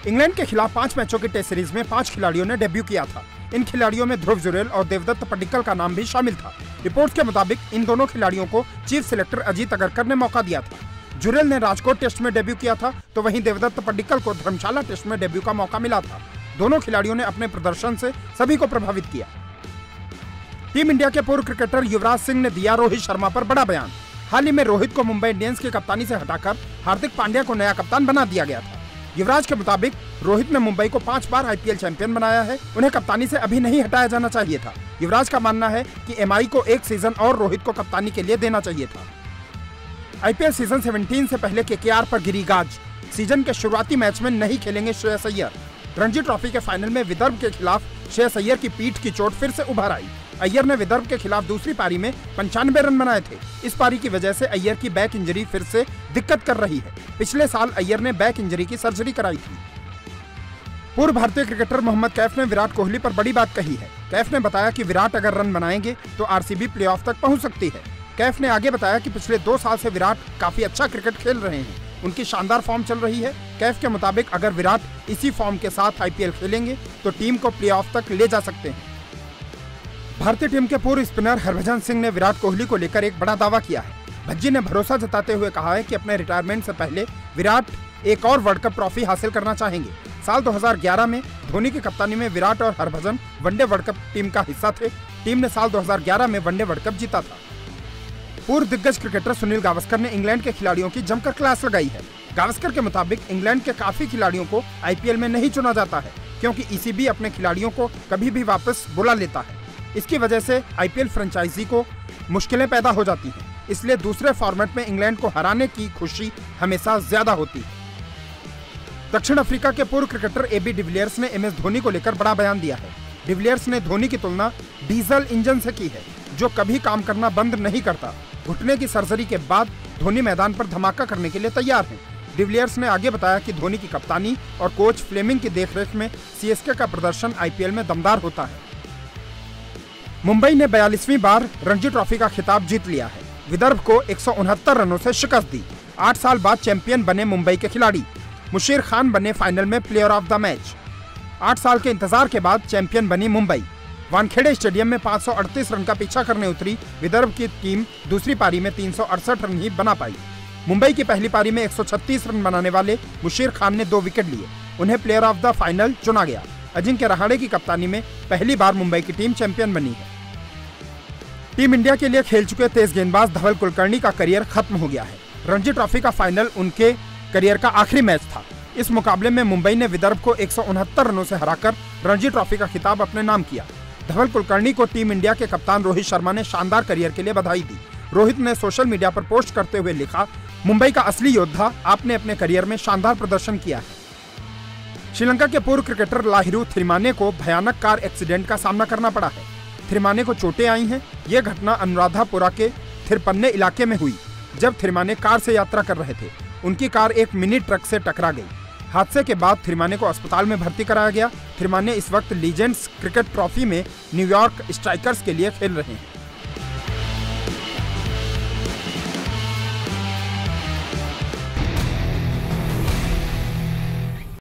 England के खिलाफ 5 मैचों की टेस्ट सीरीज में 5 खिलाड़ियों ने डेब्यू किया था। इन खिलाड़ियों में ध्रुव जुरेल और देवदत्त पड्डीकल का नाम भी शामिल था। रिपोर्ट्स के मुताबिक इन दोनों खिलाड़ियों को चीफ सिलेक्टर अजीत अगरकर ने मौका दिया था। जुरेल ने राजकोट टेस्ट में डेब्यू किया था, तो वहीं देवदत्त पड्डीकल को धर्मशाला टेस्ट में डेब्यू का मौका मिला था। दोनों खिलाड़ियों ने अपने प्रदर्शन से सभी को प्रभावित किया। टीम इंडिया के पूर्व क्रिकेटर युवराज सिंह ने दिया रोहित शर्मा पर बड़ा बयान। हाल ही में रोहित को मुंबई इंडियंस की कप्तानी से हटाकर हार्दिक पांड्या को नया कप्तान बना दिया गया था। युवराज के मुताबिक रोहित ने मुंबई को 5 बार आईपीएल चैंपियन बनाया है, उन्हें कप्तानी से अभी नहीं हटाया जाना चाहिए था। युवराज का मानना है कि एमआई को 1 सीजन और रोहित को कप्तानी के लिए देना चाहिए था। आईपीएल सीजन 17 से पहले केकेआर पर गिरी गाज। सीजन के शुरुआती मैच में नहीं खेलेंगे श्रेयस अय्यर। रणजी ट्रॉफी के फाइनल में विदर्भ के खिलाफ श्रेयस अय्यर की पीठ की चोट फिर से उभर आई। अय्यर ने विदर्भ के खिलाफ दूसरी पारी में 95 रन बनाए थे। इस पारी की वजह से अय्यर की बैक इंजरी फिर से दिक्कत कर रही है। पिछले साल अय्यर ने बैक इंजरी की सर्जरी कराई थी। पूर्व भारतीय क्रिकेटर मोहम्मद कैफ ने विराट कोहली पर बड़ी बात कही है। कैफ ने बताया कि विराट अगर रन बनाएंगे तो आरसीबी प्लेऑफ तक पहुंच सकती है। कैफ ने आगे बताया कि पिछले 2 साल से विराट काफी अच्छा क्रिकेट खेल रहे हैं, उनकी शानदार फॉर्म चल रही है। कैफ के मुताबिक अगर विराट इसी फॉर्म के साथ आईपीएल खेलेंगे तो टीम को प्लेऑफ तक ले जा सकते हैं। भारतीय टीम के पूर्व स्पिनर हरभजन सिंह ने विराट कोहली को लेकर एक बड़ा दावा किया है। भज्जी ने भरोसा जताते हुए कहा है कि अपने रिटायरमेंट से पहले विराट एक और वर्ल्ड कप ट्रॉफी हासिल करना चाहेंगे। साल 2011 में धोनी की कप्तानी में विराट और Harbhajan one day world cup team का हिस्सा थे। टीम ने साल 2011 में वनडे वर्ल्ड कप जीता था। पूर्व दिग्गज क्रिकेटर सुनील गावस्कर ने इंग्लैंड के खिलाड़ियों की जमकर क्लास लगाई है। गावस्कर के मुताबिक इंग्लैंड के काफी खिलाड़ियों को आईपीएल में नहीं चुना जाता है, क्योंकि ईसीबी अपने खिलाड़ियों को कभी भी वापस बुला लेता है। इसकी वजह से आईपीएल फ्रेंचाइजी को मुश्किलें पैदा हो जाती हैं। इसलिए दूसरे फॉर्मेट में इंग्लैंड को हराने की खुशी हमेशा ज्यादा होती है। दक्षिण अफ्रीका के पूर्व क्रिकेटर एबी डिविलियर्स ने एमएस धोनी को लेकर बड़ा बयान दिया है। डिविलियर्स ने धोनी की तुलना डीजल इंजन से की है, जो कभी काम करना बंद नहीं करता। घुटने की सर्जरी के बाद धोनी मैदान पर धमाका करने के लिए तैयार हैं। डिविलियर्स ने आगे बताया कि धोनी की कप्तानी और कोच फ्लेमिंग की देखरेख में सीएसके का प्रदर्शन आईपीएल में दमदार होता है। मुंबई ने 42वीं बार रणजी ट्रॉफी का खिताब जीत लिया है। विदर्भ को 169 रनों से शिकस्त दी। 8 साल बाद चैंपियन बने मुंबई के खिलाड़ी। मुशीर खान बने फाइनल में प्लेयर ऑफ द मैच। 8 साल के इंतजार के बाद चैंपियन बनी मुंबई। वानखेड़े स्टेडियम में 538 रन का पीछा करने उतरी विदर्भ की टीम दूसरी पारी में 368 रन ही बना पाई। मुंबई की पहली पारी में 136 रन बनाने वाले मुशीर खान ने 2 विकेट लिए। उन्हें प्लेयर ऑफ द फाइनल चुना गया। अजिंक्य रहाणे की कप्तानी में पहली बार मुंबई की टीम चैंपियन बनी है। टीम इंडिया के लिए खेल चुके तेज गेंदबाज धवल कुलकर्णी का करियर खत्म हो गया है। रणजी ट्रॉफी का फाइनल उनके करियर का आखिरी मैच था। इस मुकाबले में मुंबई ने विदर्भ को 169 रनों से हराकर रणजी ट्रॉफी का खिताब अपने नाम किया। धवल कुलकर्णी को टीम इंडिया के कप्तान रोहित शर्मा ने शानदार करियर के लिए बधाई दी। रोहित ने सोशल मीडिया पर पोस्ट करते हुए लिखा, मुंबई का असली योद्धा, आपने अपने करियर में शानदार प्रदर्शन किया है। श्रीलंका के पूर्व क्रिकेटर लाहिरू थिरिमाने को भयानक कार एक्सीडेंट का सामना करना पड़ा है। थिरिमाने को चोटें आई हैं। यह घटना अनुराधापुरा के थिरपन्ने इलाके में हुई, जब थिरिमाने कार से यात्रा कर रहे थे। उनकी कार एक मिनी ट्रक से टकरा गई। हादसे के बाद थिरिमाने को अस्पताल में भर्ती कराया गया। थिरिमाने इस वक्त लीजेंड्स क्रिकेट ट्रॉफी में न्यूयॉर्क स्ट्राइकर्स के लिए खेल रहे हैं।